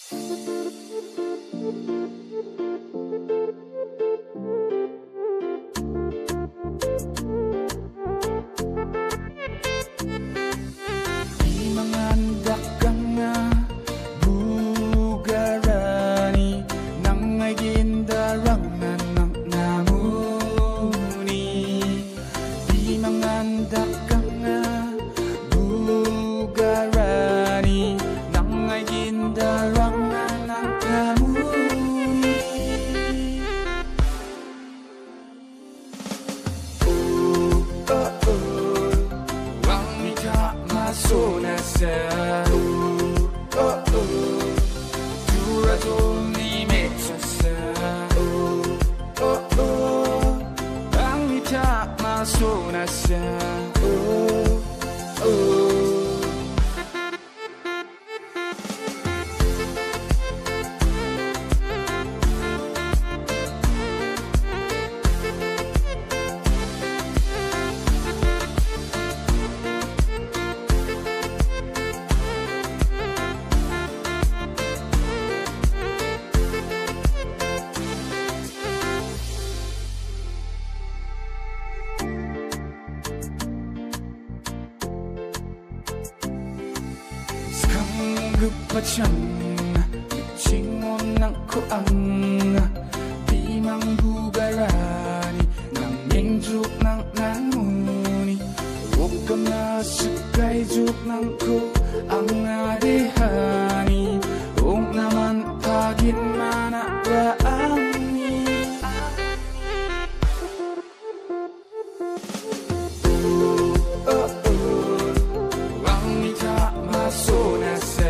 급하지 않나 미친것 않고 않나 비망부가라니 난 민족 난 나무니 옷감나 스카이족 난고 앙나대하니 옥나만 파긴만 알아니 왕미타 마소나세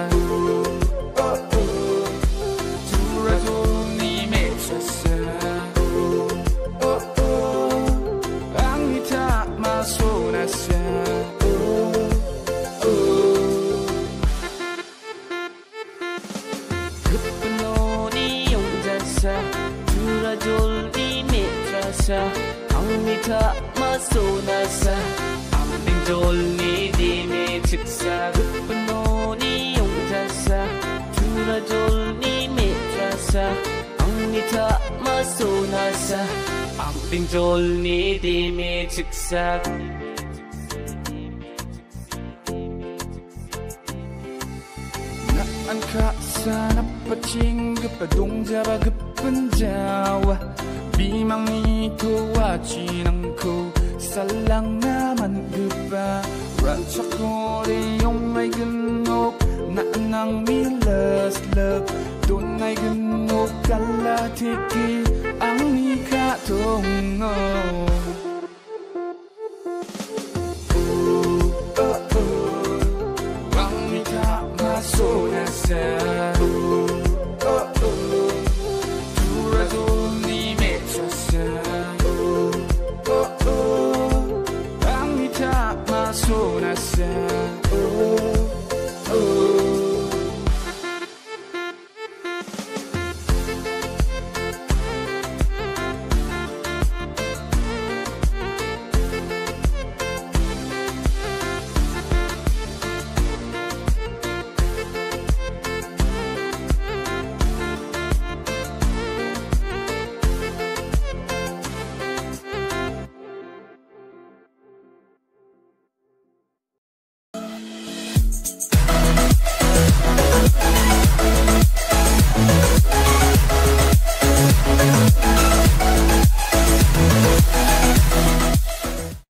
Angmita masonasa Ambing jolni dime chiksa Guppanoni yongtasa Tura jolni metrasa Angmita masonasa Ambing jolni dime chiksa Naan ka sana paching Gapadong jaba gapanjawa 비망이 도와지 않고 살랑 나만 그봐 라차코리 용나이 근옥 나낭 밀러스 러브 돈나이 근옥 갈라티키 앙니카 동어 왕미카 마소나세